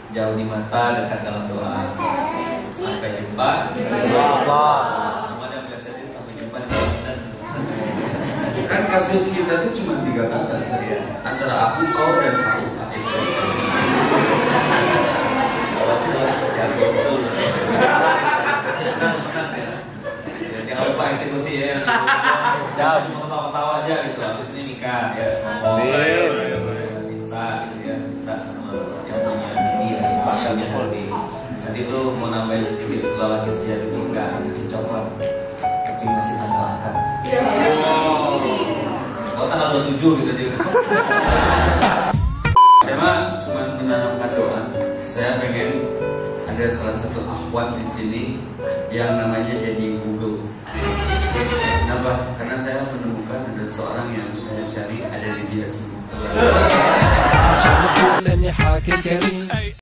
jauh di mata, dekat dalam doa. Sampai jumpa. Cuma ada biasanya sampai jumpa di London. Kan kasus kita tuh cuma 3 kata ya. Antara aku, kau, dan kamu. Kalau itu harus jago betul. Menang ya. Jangan lupa eksekusi ya. Jangan cuma ketawa-ketawa aja gitu. Habis ini nikah ya. Minta gitu ya. Minta sama yang punya ini pakalnya Holdi. Nanti tuh mau nambahin sedikit kalau lagi sejati itu enggak ngasih coklat, tapi ngasih tanggal akad. Kalau tanggal 27 gitu dia. Saya mah cuma menanamkan doa. Saya pengen ada salah satu akhwat di sini yang namanya jadi Google. Kenapa? Karena saya menemukan ada seorang yang saya cari ada di dia semua.